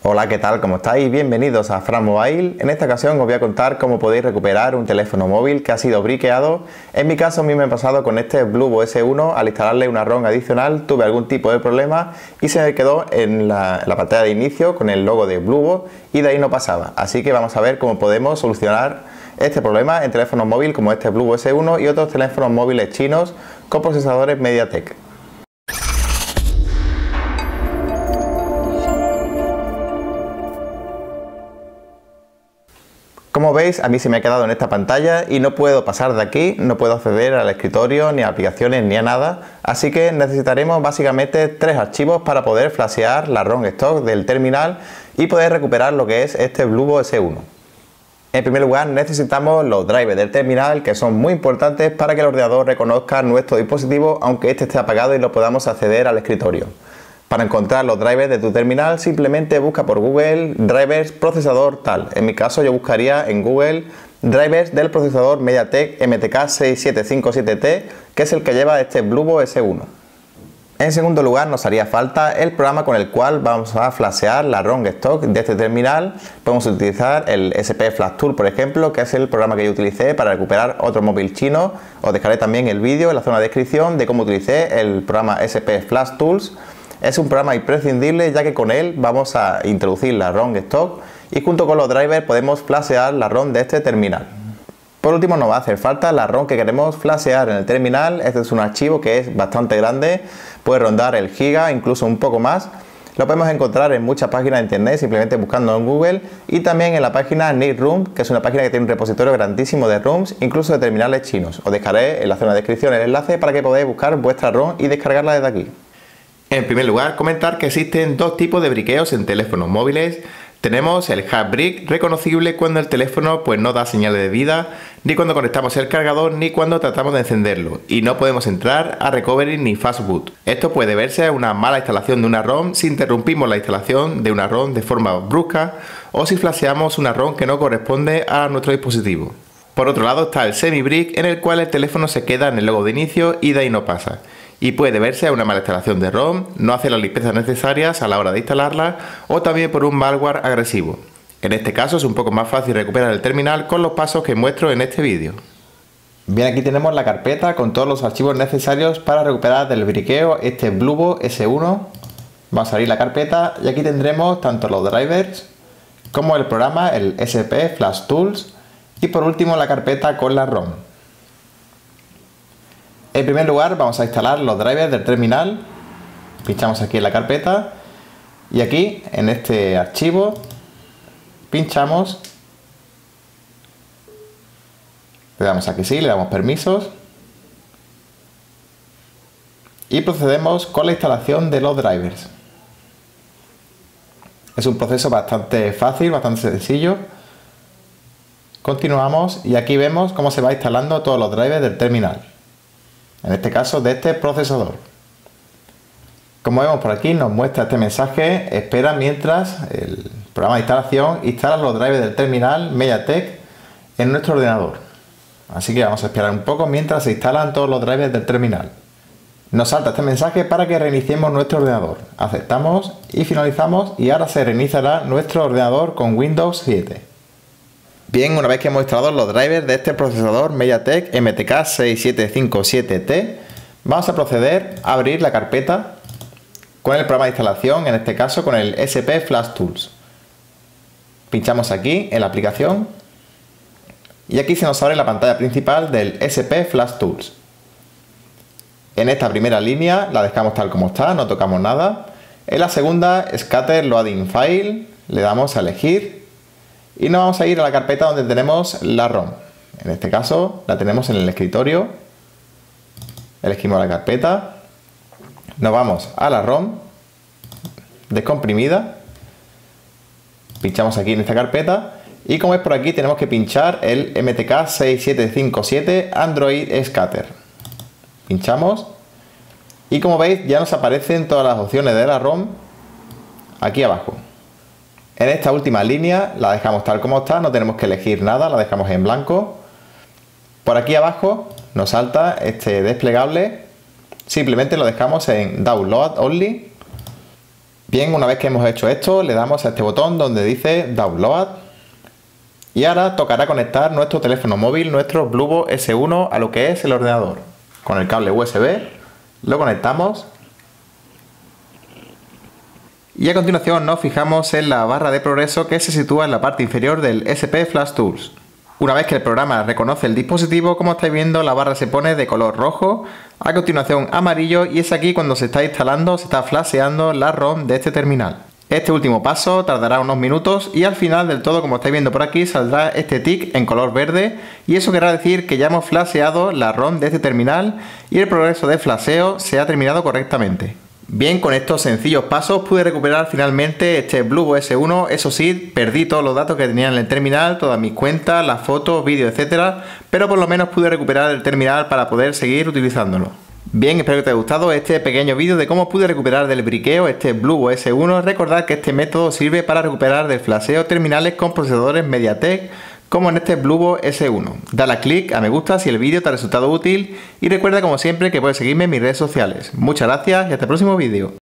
Hola, ¿qué tal? ¿Cómo estáis? Bienvenidos a Fran Mobile. En esta ocasión os voy a contar cómo podéis recuperar un teléfono móvil que ha sido briqueado. En mi caso a mí me ha pasado con este Bluvo S1. Al instalarle una ROM adicional tuve algún tipo de problema y se me quedó en la pantalla de inicio con el logo de Bluvo y de ahí no pasaba. Así que vamos a ver cómo podemos solucionar este problema en teléfonos móviles como este Bluvo S1 y otros teléfonos móviles chinos con procesadores MediaTek. Como veis, a mí se me ha quedado en esta pantalla y no puedo pasar de aquí, no puedo acceder al escritorio, ni a aplicaciones, ni a nada. Así que necesitaremos básicamente tres archivos para poder flashear la ROM stock del terminal y poder recuperar lo que es este Bluvo S1. En primer lugar, necesitamos los drivers del terminal, que son muy importantes para que el ordenador reconozca nuestro dispositivo aunque este esté apagado y no podamos acceder al escritorio. Para encontrar los drivers de tu terminal simplemente busca por Google drivers procesador tal. En mi caso yo buscaría en Google drivers del procesador MediaTek MTK6757T, que es el que lleva este Bluvo S1. En segundo lugar nos haría falta el programa con el cual vamos a flashear la ROM stock de este terminal. Podemos utilizar el SP Flash Tool, por ejemplo, que es el programa que yo utilicé para recuperar otro móvil chino. Os dejaré también el vídeo en la zona de descripción de cómo utilicé el programa SP Flash Tools. Es un programa imprescindible ya que con él vamos a introducir la ROM stock y junto con los drivers podemos flashear la ROM de este terminal. Por último nos va a hacer falta la ROM que queremos flashear en el terminal. Este es un archivo que es bastante grande, puede rondar el giga, incluso un poco más. Lo podemos encontrar en muchas páginas de internet simplemente buscando en Google y también en la página NeedROM, que es una página que tiene un repositorio grandísimo de ROMs, incluso de terminales chinos. Os dejaré en la zona de descripción el enlace para que podáis buscar vuestra ROM y descargarla desde aquí. En primer lugar, comentar que existen dos tipos de briqueos en teléfonos móviles. Tenemos el hard brick, reconocible cuando el teléfono no da señales de vida, ni cuando conectamos el cargador, ni cuando tratamos de encenderlo, y no podemos entrar a recovery ni fast boot. Esto puede verse a una mala instalación de una ROM si interrumpimos la instalación de una ROM de forma brusca o si flasheamos una ROM que no corresponde a nuestro dispositivo. Por otro lado está el semi brick, en el cual el teléfono se queda en el logo de inicio y de ahí no pasa. Y puede deberse a una mala instalación de ROM, no hacer las limpiezas necesarias a la hora de instalarla o también por un malware agresivo. En este caso es un poco más fácil recuperar el terminal con los pasos que muestro en este vídeo. Bien, aquí tenemos la carpeta con todos los archivos necesarios para recuperar del briqueo este Bluvo S1. Vamos a abrir la carpeta y aquí tendremos tanto los drivers como el programa, el SP Flash Tools y por último la carpeta con la ROM. En primer lugar vamos a instalar los drivers del terminal, pinchamos aquí en la carpeta y aquí en este archivo pinchamos, le damos a que sí, le damos permisos y procedemos con la instalación de los drivers. Es un proceso bastante fácil, bastante sencillo. Continuamos y aquí vemos cómo se va instalando todos los drivers del terminal. En este caso de este procesador. Como vemos por aquí nos muestra este mensaje: espera mientras el programa de instalación instala los drivers del terminal MediaTek en nuestro ordenador. Así que vamos a esperar un poco mientras se instalan todos los drivers del terminal. Nos salta este mensaje para que reiniciemos nuestro ordenador. Aceptamos y finalizamos y ahora se reiniciará nuestro ordenador con Windows 7. Bien, una vez que hemos instalado los drivers de este procesador MediaTek MTK6757T, vamos a proceder a abrir la carpeta con el programa de instalación, en este caso con el SP Flash Tools. Pinchamos aquí en la aplicación y aquí se nos abre la pantalla principal del SP Flash Tools. En esta primera línea la dejamos tal como está, no tocamos nada. En la segunda, Scatter Loading File, le damos a elegir. Y nos vamos a ir a la carpeta donde tenemos la ROM. En este caso la tenemos en el escritorio. Elegimos la carpeta. Nos vamos a la ROM descomprimida. Pinchamos aquí en esta carpeta. Y como es por aquí tenemos que pinchar el MTK6757 Android Scatter. Pinchamos. Y como veis ya nos aparecen todas las opciones de la ROM aquí abajo. En esta última línea la dejamos tal como está, no tenemos que elegir nada, la dejamos en blanco. Por aquí abajo nos salta este desplegable, simplemente lo dejamos en Download Only. Bien, una vez que hemos hecho esto, le damos a este botón donde dice Download. Y ahora tocará conectar nuestro teléfono móvil, nuestro Bluvo S1, a lo que es el ordenador. Con el cable USB lo conectamos. Y a continuación nos fijamos en la barra de progreso que se sitúa en la parte inferior del SP Flash Tools. Una vez que el programa reconoce el dispositivo, como estáis viendo, la barra se pone de color rojo, a continuación amarillo, y es aquí cuando se está instalando, se está flasheando la ROM de este terminal. Este último paso tardará unos minutos y al final del todo, como estáis viendo por aquí, saldrá este tick en color verde, y eso querrá decir que ya hemos flasheado la ROM de este terminal y el progreso de flasheo se ha terminado correctamente. Bien, con estos sencillos pasos pude recuperar finalmente este Bluvo S1. Eso sí, perdí todos los datos que tenía en el terminal, todas mis cuentas, las fotos, vídeos, etcétera, pero por lo menos pude recuperar el terminal para poder seguir utilizándolo. Bien, espero que te haya gustado este pequeño vídeo de cómo pude recuperar del briqueo este Bluvo S1. Recordad que este método sirve para recuperar del flasheo terminales con procesadores MediaTek, como en este Bluvo S1. Dale a clic a me gusta si el vídeo te ha resultado útil y recuerda, como siempre, que puedes seguirme en mis redes sociales. Muchas gracias y hasta el próximo vídeo.